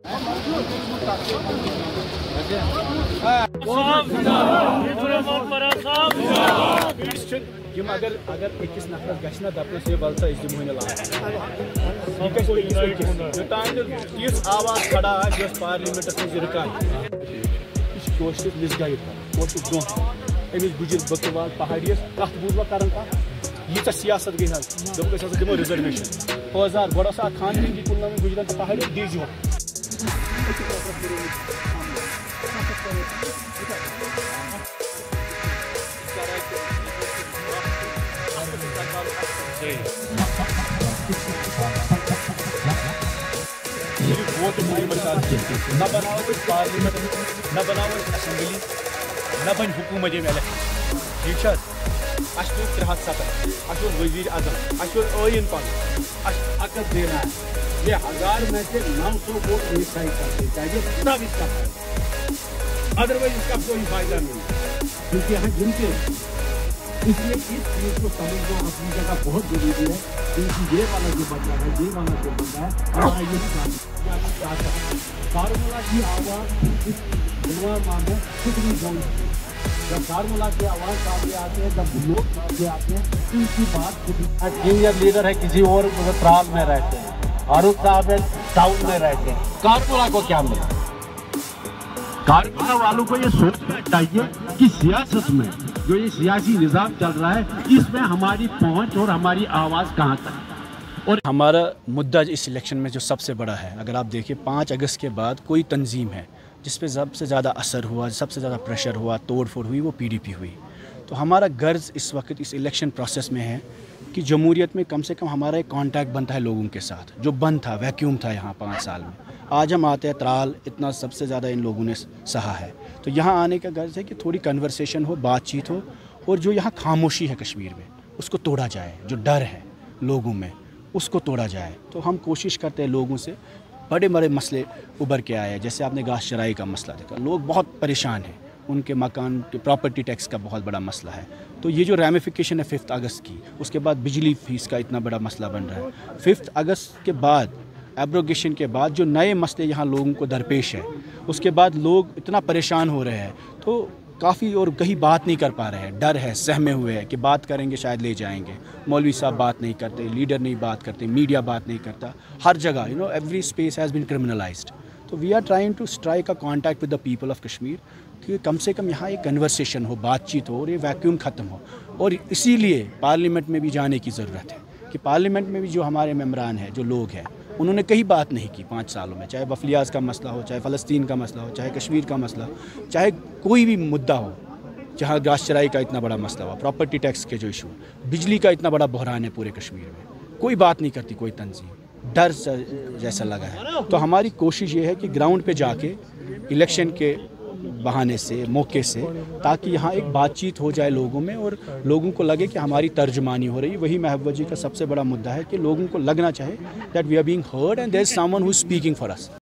اگر أکِس نفرس گژھِ نا دپنس ہے ولسا أسۍ دِمہوے نہٕ یوٚتانۍ نہٕ تِژھ آواز کھڑا آسہِ یۄس پارلِمنٹس منٛز یہِ رُکایہِ یہِ چھِ کٲشرِس لِزگٲیِتھ کٲشُر برونٛہہ أمِس گُجِر بٔکٕروال پہاڑیس کتھ بوٗزوا کران کانٛہہ ییٖژاہ سیاست گٔے حظ دوٚپُکھ أسۍ ہسا دِمو رِزرویشن پٲزار گۄڈٕ اوس اکھ خانٛدرٕنۍ کُلناوٕنۍ گُجرٮ۪ن تہٕ پہاڑیس ڈی جی نہ بناو پارلیمنٹ نہ بناو اسمبلی نہ بن حکومت الیکشن ٹھیک ہے اس 370 اس وزیر اعظم اس عین پن عقد دینا ہے یہ 1000 میں سے 900 ووٹ ریسائز کرتے چاہیے تب اس کا فائدہ ادروائز اس کا کوئی فائدہ نہیں کیونکہ یہاں گنتے اس لیے اس چیز کو سمجھنا اپنی جگہ بہت ضروری ہے کیونکہ یہ والا جو بچہ ہے یہ والا جو بندہ ہے ہمارا یہ فارمولہ کی آواز اس پلوامہ میں کچھ نہیں بول جب فارمولہ کی آواز سامنے آتے ہیں جب لوگ سامنے آتے ہیں ان کی بات سینئر لیڈر ہے کسی اور ترال میں رہتے ہیں فاروق صاحب ہے ٹاؤن میں رہتے ہیں کارپولہ کو کیا ملا کارپولہ والوں کو یہ سوچنا چاہیے کہ سیاست میں جو یہ سیاسی نظام چل رہا ہے اس میں ہماری پہنچ اور ہماری آواز کہاں تک اور ہمارا مدعا اس الیکشن میں جو سب سے بڑا ہے اگر آپ دیکھیں 5 اگست کے بعد کوئی تنظیم ہے جس پہ سب سے زیادہ اثر ہوا سب سے زیادہ پریشر ہوا توڑ پھوڑ ہوئی وہ PDP ہوئی تو ہمارا غرض اس وقت اس الیکشن پروسیس میں ہے کہ جمہوریت میں کم سے کم ہمارا ایک کانٹیکٹ بنتا ہے لوگوں کے ساتھ جو بند تھا ویکیوم تھا یہاں 5 سال میں آج ہم آتے ہیں ترال اتنا سب سے زیادہ ان لوگوں نے سہا ہے تو یہاں آنے کا غرض ہے کہ تھوڑی کنورسیشن ہو بات چیت ہو اور جو یہاں خاموشی ہے کشمیر میں اس کو توڑا جائے جو ڈر ہے لوگوں میں اس کو توڑا جائے تو ہم کوشش کرتے ہیں لوگوں سے بڑے بڑے مسئلے ابھر کے آئے ہیں جیسے آپ نے گھاس چرائی کا مسئلہ دیکھا لوگ بہت پریشان ہیں ان کے مکان کے پراپرٹی ٹیکس کا بہت بڑا مسئلہ ہے تو یہ جو ریمیفیکیشن ہے 5 اگست کی اس کے بعد بجلی فیس کا اتنا بڑا مسئلہ بن رہا ہے 5 اگست کے بعد ایبروگیشن کے بعد جو نئے مسئلے یہاں لوگوں کو درپیش ہے اس کے بعد لوگ اتنا پریشان ہو رہے ہیں تو کافی اور کہیں بات نہیں کر پا رہے ہیں ڈر ہے سہمے ہوئے ہیں کہ بات کریں گے شاید لے جائیں گے مولوی صاحب بات نہیں کرتے لیڈر نہیں بات کرتے میڈیا بات نہیں کرتا ہر جگہ every space has been criminalised تو we are trying to strike a contact with the people of Kashmir کہ کم سے کم یہاں ایک کنورسیشن ہو بات چیت ہو اور یہ ویکیوم ختم ہو اور اسی لیے پارلیمنٹ میں بھی جانے کی ضرورت ہے کہ پارلیمنٹ میں بھی جو ہمارے ممبران ہیں جو لوگ ہیں انہوں نے کہیں بات نہیں کی 5 سالوں میں چاہے وفلیاز کا مسئلہ ہو چاہے فلسطین کا مسئلہ ہو چاہے کشمیر کا مسئلہ ہو چاہے کوئی بھی مدعا ہو جہاں گھاس چرائی کا اتنا بڑا مسئلہ ہوا پراپرٹی ٹیکس کے جو ایشو بجلی کا اتنا بڑا بحران ہے پورے کشمیر میں کوئی بات نہیں کرتی کوئی تنظیم ڈر جیسا لگا ہے تو ہماری کوشش یہ ہے کہ گراؤنڈ پہ جا کے الیکشن کے بہانے سے موقع سے تاکہ یہاں ایک بات چیت ہو جائے لوگوں میں اور لوگوں کو لگے کہ ہماری ترجمانی ہو رہی ہے وہی محبوبہ جی کا سب سے بڑا مدعا ہے کہ لوگوں کو لگنا چاہے that we are being heard and there is someone who is speaking for us